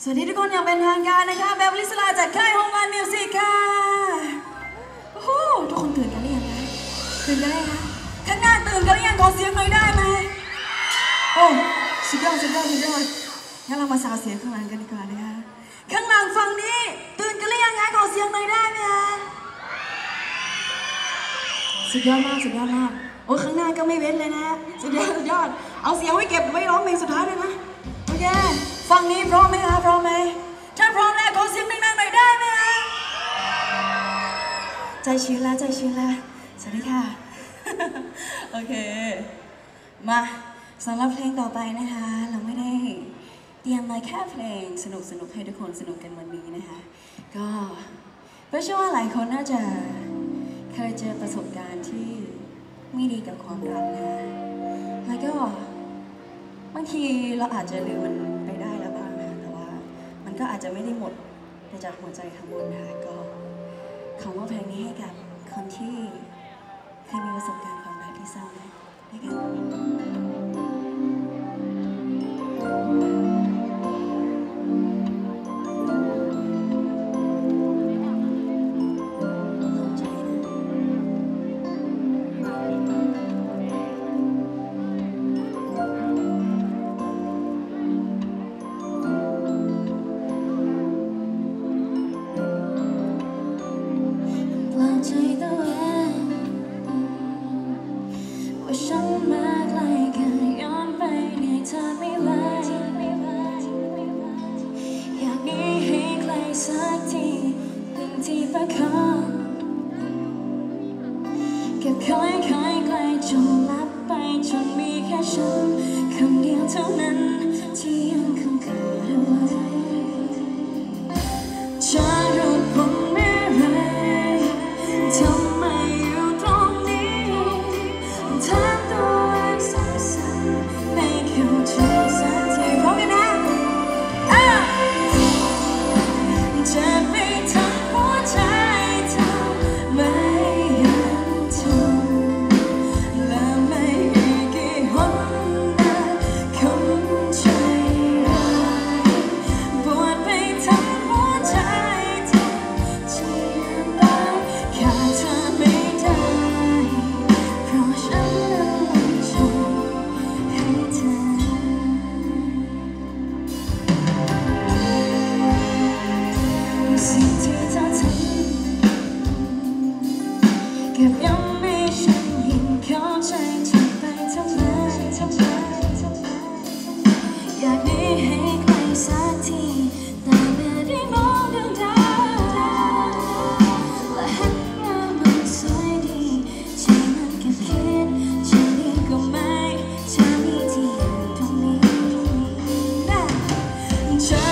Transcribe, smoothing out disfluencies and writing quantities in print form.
สวัสดีทุกคนอย่างเป็นทางการนะคะแบบลิสลาจากค่ายโฮมวันมิวสิกค่ะโอ้โหทุกคนตื่นกันหรือยังคะตื่นกันเลยคะข้างหน้าตื่นกันหรือยังขอเสียงหน่อยได้ไหมโอ้สุดยอดสุดยอดสุดยอดงั้นเรามาสาวเสียงข้างหลังกันดีกว่านะคะข้างหลังฝั่งนี้ตื่นกันหรือยังคะขอเสียงหน่อยได้ไหมคะสุดยอดมากสุดยอดมากโอ้ข้างหน้าก็ไม่เว้นเลยนะสุดยอดสุดยอดเอาเสียงไว้เก็บไว้ร้องเพลงสุดท้ายด้วยนะโอเคฝั่งนี้พร้อมไหมคะพร้อมไหมถ้าพร้อมแล้วขอเสียงดังๆหน่อยได้ไหมคะใจชื้นแล้วใจชื้นแล้วสวัสดีค่ะโอเคมาสำหรับเพลงต่อไปนะคะเราไม่ได้เตรียมมาแค่เพลงสนุกให้ทุกคนสนุกกันวันนี้นะคะก็เพราะเชื่อว่าหลายคนน่าจะเคยเจอประสบการณ์ที่ไม่ดีกับความรักนะแล้วก็บางทีเราอาจจะลืมมันไปได้แล้วบ้างนะแต่ว่ามันก็อาจจะไม่ได้หมดไปจากหัวใจทั้งหมดนะคะก็ขอมอบเพลงนี้ให้กับคนที่เคยมีประสบการณ์ความรักที่เศร้านะให้กันฉันมาไกลกันย้อนไปในเธอไม่ไหวอยากหนีให้ไกลสักทีถึงที่ประคองเก็บคอยไกลจนลับไปจนมีแค่ฉันคนเดียวเท่านั้นที่ยังคงคืนเอาไว้จะรู้ผมไม่ไรทำไมอยู่ตรงนี้ถามตัวเองซ้ำๆไม่เข้าใจสักทีพร้อมกันนะจะไปทำหัวใจเธอไม่ยันทนและไม่มีกี่หนนะคนใจร้ายปวดไปทั้งหัวใจเธอที่ยังรักขาดเธอไม่ได้เพราะฉันนั้นหวังใจให้เธอสิ่งที่เธอทำเก็บย้ำให้ฉันเห็นเข้าใจเธอไปทำไมอยากหนีให้ไกลสักทีแต่ไม่ได้มองดวงดาวและเห็นว่ามันสวยดีใจมันแค่คิดจะดีก็ไม่เธอมีที่อยู่ตรงนี้